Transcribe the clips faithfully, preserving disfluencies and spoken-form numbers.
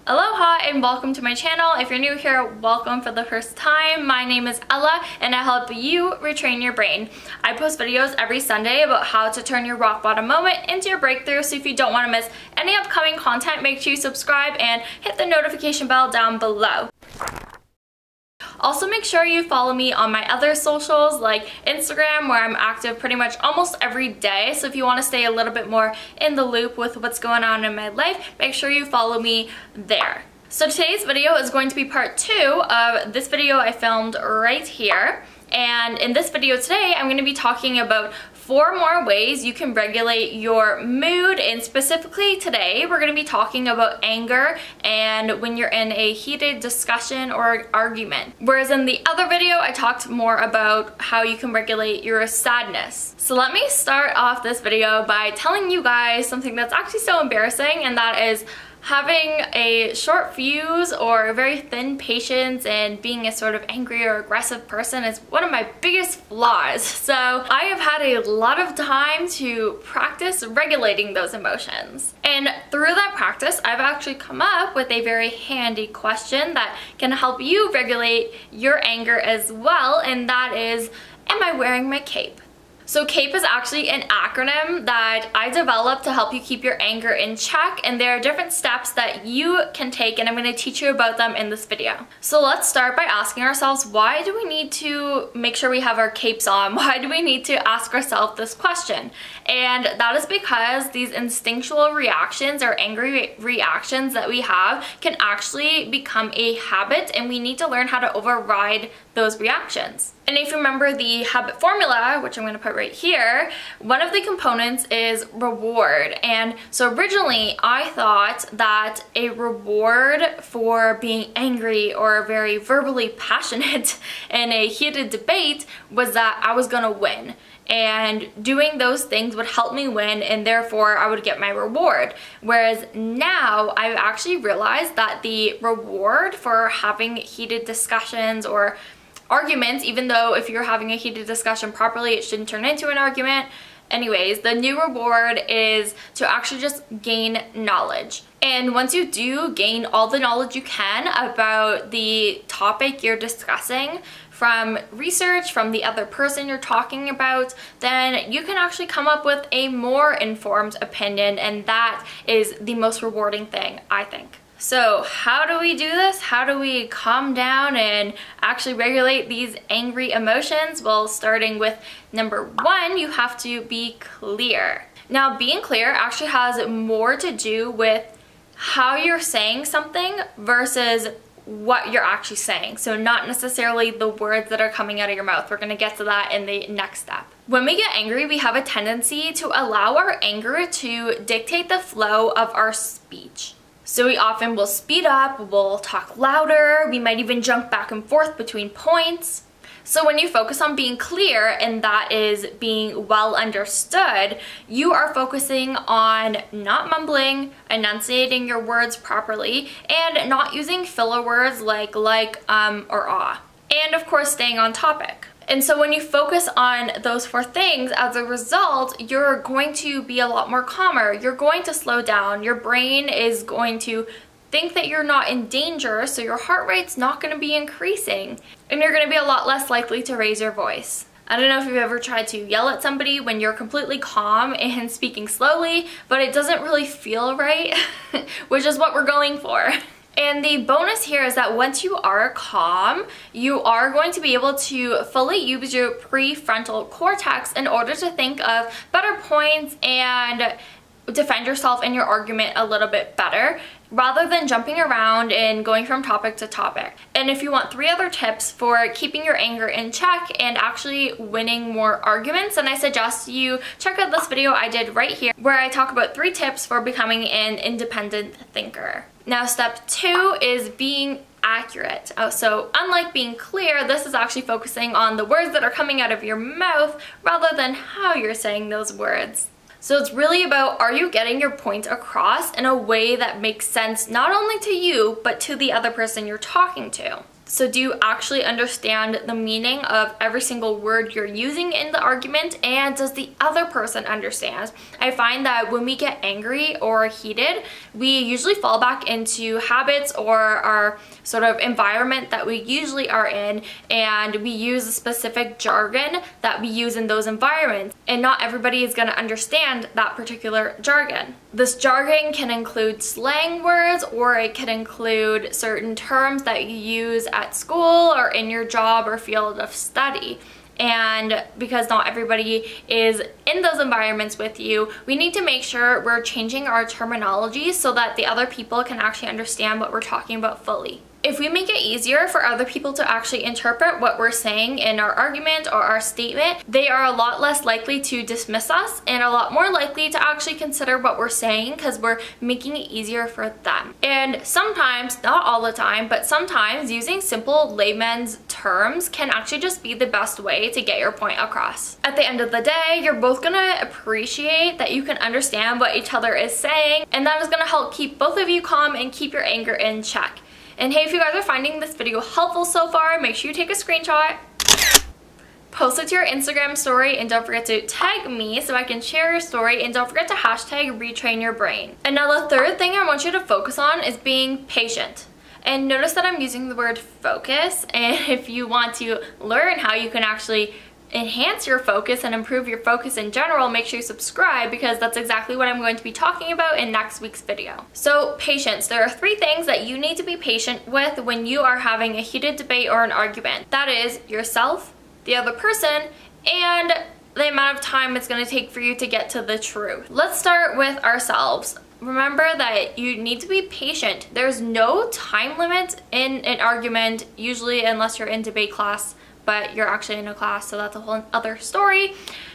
Aloha and welcome to my channel. If you're new here, welcome for the first time. My name is Ella and I help you retrain your brain. I post videos every Sunday about how to turn your rock bottom moment into your breakthrough, so if you don't want to miss any upcoming content, make sure you subscribe and hit the notification bell down below. Also, make sure you follow me on my other socials like Instagram, where I'm active pretty much almost every day. So if you want to stay a little bit more in the loop with what's going on in my life, make sure you follow me there. So today's video is going to be part two of this video I filmed right here. And in this video today, I'm going to be talking about four more ways you can regulate your mood, and specifically today we're going to be talking about anger and when you're in a heated discussion or argument. Whereas in the other video I talked more about how you can regulate your sadness. So let me start off this video by telling you guys something that's actually so embarrassing, and that is having a short fuse or very thin patience and being a sort of angry or aggressive person is one of my biggest flaws. So I have had a lot of time to practice regulating those emotions. And through that practice, I've actually come up with a very handy question that can help you regulate your anger as well, and that is, am I wearing my cape? So CAPE is actually an acronym that I developed to help you keep your anger in check, and there are different steps that you can take, and I'm going to teach you about them in this video. So let's start by asking ourselves, why do we need to make sure we have our capes on? Why do we need to ask ourselves this question? And that is because these instinctual reactions or angry reactions that we have can actually become a habit, and we need to learn how to override those reactions. And if you remember the habit formula, which I'm going to put right here, one of the components is reward. And so originally I thought that a reward for being angry or very verbally passionate in a heated debate was that I was going to win. And doing those things would help me win, and therefore I would get my reward. Whereas now I've actually realized that the reward for having heated discussions or arguments, even though if you're having a heated discussion properly, it shouldn't turn into an argument. Anyways, the new reward is to actually just gain knowledge. And once you do gain all the knowledge you can about the topic you're discussing, from research, from the other person you're talking about, then you can actually come up with a more informed opinion, and that is the most rewarding thing, I think. So how do we do this? How do we calm down and actually regulate these angry emotions? Well, starting with number one, you have to be clear. Now, being clear actually has more to do with how you're saying something versus what you're actually saying. So not necessarily the words that are coming out of your mouth. We're going to get to that in the next step. When we get angry, we have a tendency to allow our anger to dictate the flow of our speech. So we often will speed up, we'll talk louder, we might even jump back and forth between points. So when you focus on being clear, and that is being well understood, you are focusing on not mumbling, enunciating your words properly, and not using filler words like like, um, or ah. And of course, staying on topic. And so when you focus on those four things, as a result, you're going to be a lot more calmer. You're going to slow down. Your brain is going to think that you're not in danger, so your heart rate's not going to be increasing. And you're going to be a lot less likely to raise your voice. I don't know if you've ever tried to yell at somebody when you're completely calm and speaking slowly, but it doesn't really feel right, which is what we're going for. And the bonus here is that once you are calm, you are going to be able to fully use your prefrontal cortex in order to think of better points and defend yourself in your argument a little bit better, rather than jumping around and going from topic to topic. And if you want three other tips for keeping your anger in check and actually winning more arguments, then I suggest you check out this video I did right here, where I talk about three tips for becoming an independent thinker. Now, step two is being accurate. Oh, so unlike being clear, this is actually focusing on the words that are coming out of your mouth rather than how you're saying those words. So it's really about, are you getting your point across in a way that makes sense not only to you, but to the other person you're talking to? So do you actually understand the meaning of every single word you're using in the argument, and does the other person understand? I find that when we get angry or heated, we usually fall back into habits or our sort of environment that we usually are in, and we use a specific jargon that we use in those environments, and not everybody is going to understand that particular jargon. This jargon can include slang words, or it can include certain terms that you use at school or in your job or field of study. And because not everybody is in those environments with you, we need to make sure we're changing our terminology so that the other people can actually understand what we're talking about fully. If we make it easier for other people to actually interpret what we're saying in our argument or our statement, they are a lot less likely to dismiss us and a lot more likely to actually consider what we're saying, because we're making it easier for them. And sometimes, not all the time, but sometimes using simple layman's terms can actually just be the best way to get your point across. At the end of the day, you're both gonna appreciate that you can understand what each other is saying, and that is gonna help keep both of you calm and keep your anger in check. And hey, if you guys are finding this video helpful so far, make sure you take a screenshot, post it to your Instagram story, and don't forget to tag me so I can share your story, and don't forget to hashtag retrain your brain. And now the third thing I want you to focus on is being patient. And notice that I'm using the word focus, and if you want to learn how you can actually enhance your focus and improve your focus in general, make sure you subscribe, because that's exactly what I'm going to be talking about in next week's video. So patience. There are three things that you need to be patient with when you are having a heated debate or an argument. That is yourself, the other person, and the amount of time it's going to take for you to get to the truth. Let's start with ourselves. Remember that you need to be patient. There's no time limit in an argument, usually, unless you're in debate class, but you're actually in a class, so that's a whole other story.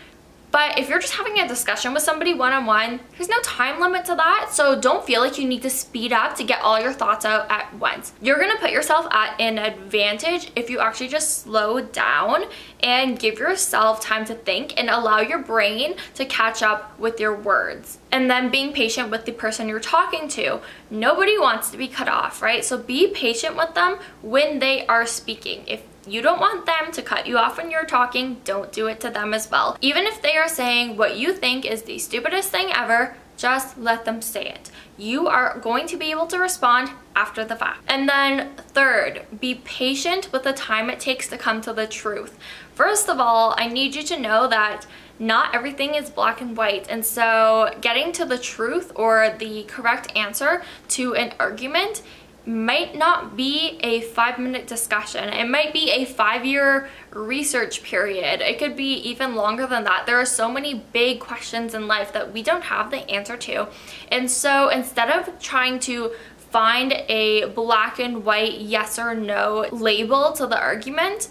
But if you're just having a discussion with somebody one-on-one, there's no time limit to that, so don't feel like you need to speed up to get all your thoughts out at once. You're gonna put yourself at an advantage if you actually just slow down and give yourself time to think and allow your brain to catch up with your words. And then being patient with the person you're talking to. Nobody wants to be cut off, right? So be patient with them when they are speaking. If you don't want them to cut you off when you're talking, don't do it to them as well. Even if they are saying what you think is the stupidest thing ever, just let them say it. You are going to be able to respond after the fact. And then third, be patient with the time it takes to come to the truth. First of all, I need you to know that not everything is black and white, and so getting to the truth or the correct answer to an argument might not be a five minute discussion. It might be a five year research period. It could be even longer than that. There are so many big questions in life that we don't have the answer to. And so instead of trying to find a black and white yes or no label to the argument,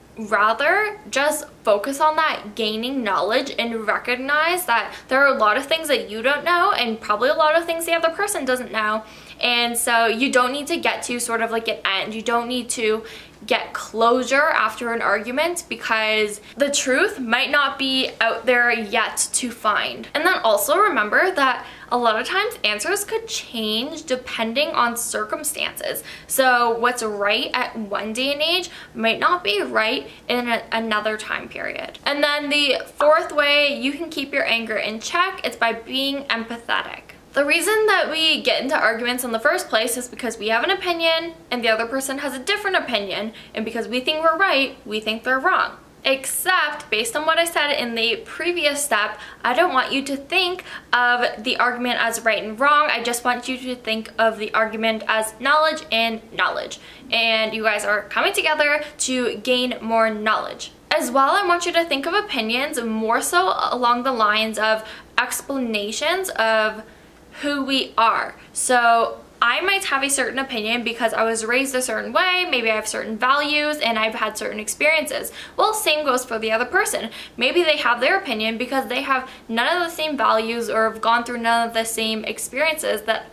rather just focus on that gaining knowledge and recognize that there are a lot of things that you don't know, and probably a lot of things the other person doesn't know. And so you don't need to get to sort of like an end. You don't need to get closure after an argument, because the truth might not be out there yet to find. And then also remember that a lot of times answers could change depending on circumstances. So what's right at one day and age might not be right in a, another time period. And then the fourth way you can keep your anger in check is by being empathetic. The reason that we get into arguments in the first place is because we have an opinion and the other person has a different opinion, and because we think we're right, we think they're wrong. Except, based on what I said in the previous step, I don't want you to think of the argument as right and wrong. I just want you to think of the argument as knowledge and knowledge. And you guys are coming together to gain more knowledge. As well, I want you to think of opinions more so along the lines of explanations of who we are. So I might have a certain opinion because I was raised a certain way, maybe I have certain values, and I've had certain experiences. Well, same goes for the other person. Maybe they have their opinion because they have none of the same values or have gone through none of the same experiences that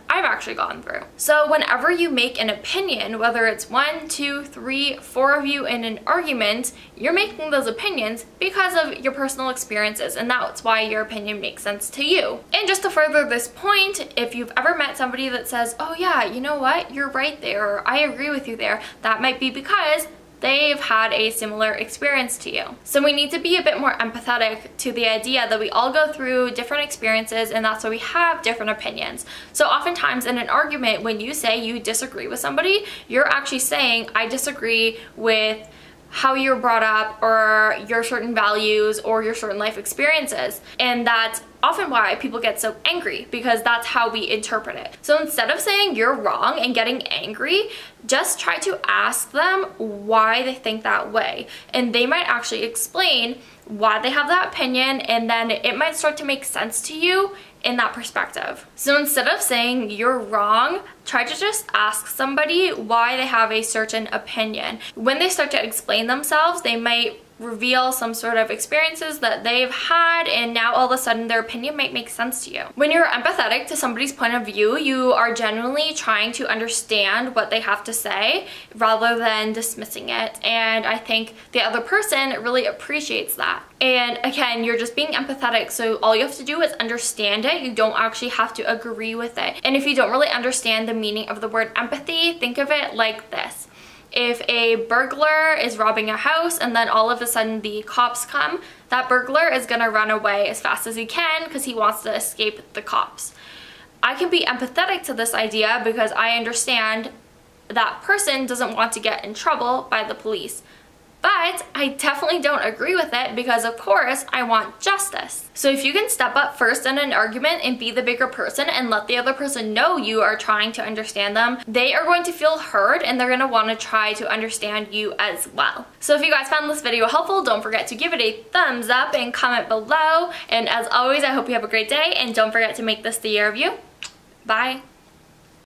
I've actually gone through. So whenever you make an opinion, whether it's one, two, three, four of you in an argument, you're making those opinions because of your personal experiences, and that's why your opinion makes sense to you. And just to further this point, if you've ever met somebody that says, oh yeah, you know what, you're right there, or I agree with you there, that might be because they've had a similar experience to you. So we need to be a bit more empathetic to the idea that we all go through different experiences, and that's why we have different opinions. So oftentimes in an argument, when you say you disagree with somebody, you're actually saying, I disagree with how you're brought up, or your certain values, or your certain life experiences. And that's often why people get so angry, because that's how we interpret it. So instead of saying you're wrong and getting angry, just try to ask them why they think that way. And they might actually explain why they have that opinion, and then it might start to make sense to you in that perspective. So instead of saying you're wrong, try to just ask somebody why they have a certain opinion. When they start to explain themselves, they might reveal some sort of experiences that they've had, and now all of a sudden their opinion might make sense to you. When you're empathetic to somebody's point of view, you are genuinely trying to understand what they have to say rather than dismissing it, and I think the other person really appreciates that. And again, you're just being empathetic, so all you have to do is understand it. You don't actually have to agree with it. And if you don't really understand the meaning of the word empathy, think of it like this. If a burglar is robbing a house and then all of a sudden the cops come, that burglar is gonna run away as fast as he can because he wants to escape the cops. I can be empathetic to this idea because I understand that person doesn't want to get in trouble by the police. But I definitely don't agree with it because, of course, I want justice. So if you can step up first in an argument and be the bigger person and let the other person know you are trying to understand them, they are going to feel heard and they're going to want to try to understand you as well. So if you guys found this video helpful, don't forget to give it a thumbs up and comment below. And as always, I hope you have a great day, and don't forget to make this the year of you. Bye.